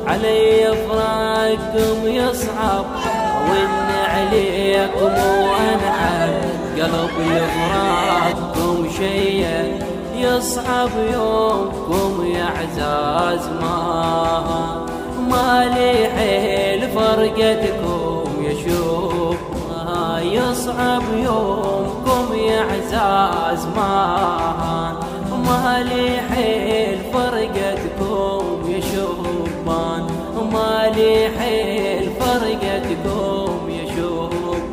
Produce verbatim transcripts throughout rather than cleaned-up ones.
علي فراقكم يصعب وإن عليكم وأنعم قلب لفراقكم شيء يصعب يومكم يا عزاز ما مالي حيل فرقتكم يشوف ما يصعب يومكم يا عزاز ما مالي حيل فرقتكم يشوف مالي حيل فرقتكم يشوف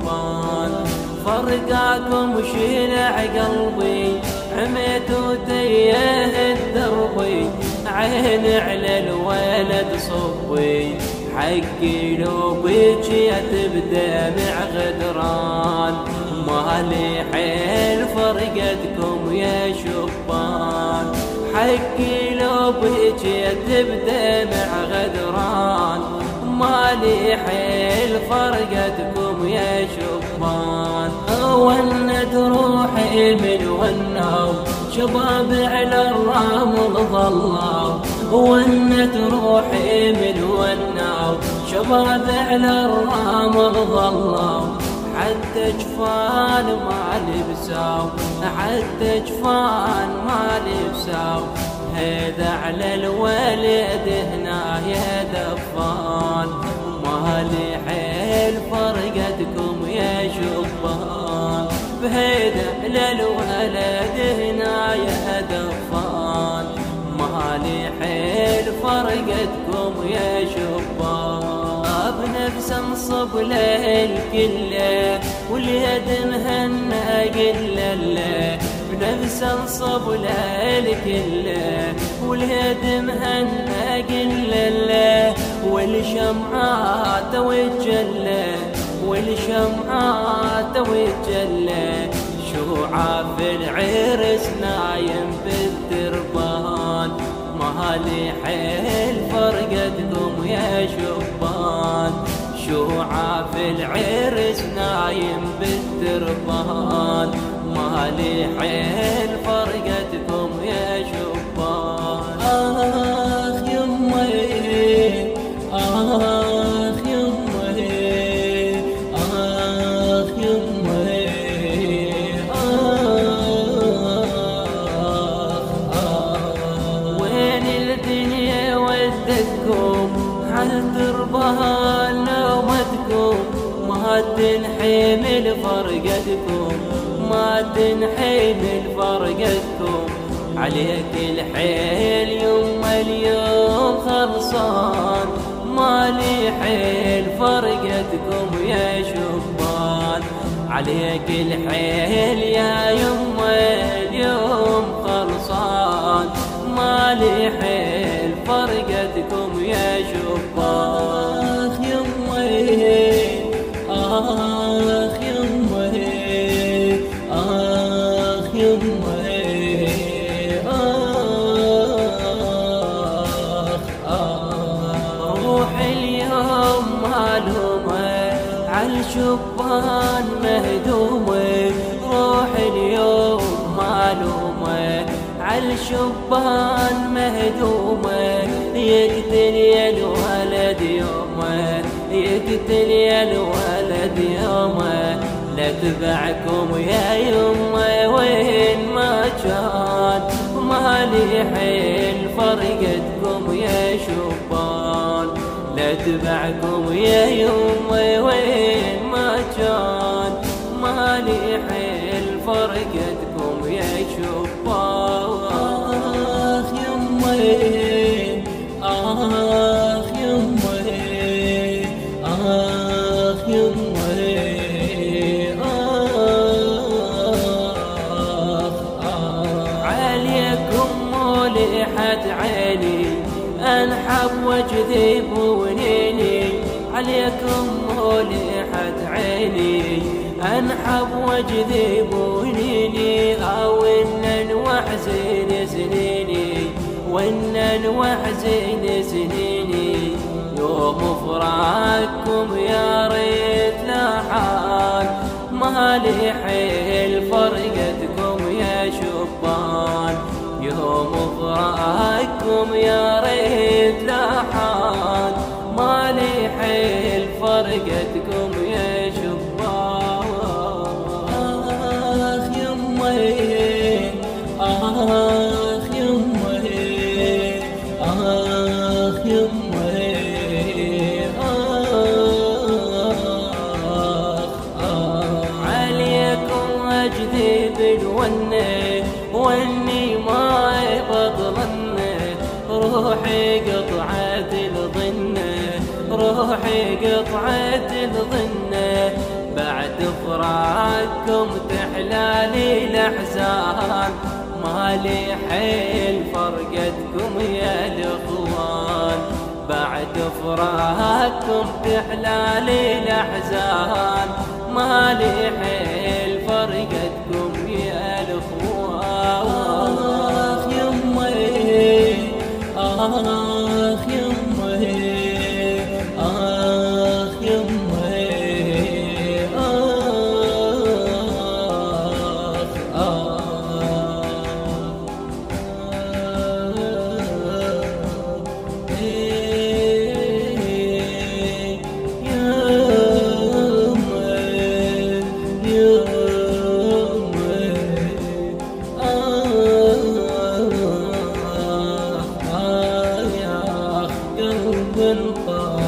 فرقاكم شيلع قلبي عميت وتيه دربي عين على الولد صبي حقي لو بيجي بدمع غدران مالي حيل فرقتكم يا شبان حقي لو بيجي بدمع غدران مالي حيل فرقتكم يا شبان ولد روحي من والنار شباب على الرمل ظلوا ولد روحي من والنار شباب على الرمل ظلوا حتى جفان ما لبسوا حتى جفان ما لبسوا هذا على الولد هنا يا دفان مالي حيل فرقتكم يا شبان بهيدا على الولد هنا يا دفان مالي حيل فرقتكم يا شبان بنفس انصب له الكله واليد مهنا قله له بنفس انصب له الكله واليد مهنا قله له والشمعات وجله والشمعات وجله شوعة في العرس نايم بالدربان مالي حيل فرقتكم يا شبان شوعة في العرس نايم بالدربان مالي حيل فرقتكم يا شبان آخ يمي آخ يمي آخ يمي هل تربها نومتكم ما تنحمل فرقتكم ما تنحمل فرقتكم عليك الحيل يوم اليوم خلصان مالي حيل فرقتكم يا شبان عليك الحيل يا يوم اليوم خلصان مالي حيل فرقتكم يا شبان آخ يمي آخ يمي آخ يمي آخ آخ روح اليوم معلومة عالشبان مهدومة روح اليوم معلومة عالشبان مهدومة يقتل يا الولد يومه يقتل يا الولد يومه لا تبعكم يا يمه وين ما كان مالي حيل فرقتكم يا شبان لا تبعكم يا يمه وين ما كان مالي حيل فرقتكم يا شبان آخ يمي آخ يمي آخ يمي آخ آخ عليكم مولحة عيني أنحب وجذب ونيني عليكم مولحة عيني أنحب وجذب ونيني أو إن وحزين سنيني وإن وحزين سنيني يوم فراقكم يا ريت لاحان مالي حيل فرقتكم يا شبان يوم فراقكم يا ريت لاحان فرقتكم يا شباب. آخ يمي آخ يمي آخ يمي آخ آخ عليكم أجذب الونة واني ما بطلنه، روحي قطعة الظنة روحي قطعة الظنة، بعد فراقكم تحلالي الأحزان، مالي حيل فرقتكم يا الإخوان، بعد فراقكم تحلالي الأحزان، مالي حيل فرقتكم يا الإخوان. آخ يمي آخ يمي آخ يمي آخ آخ قلب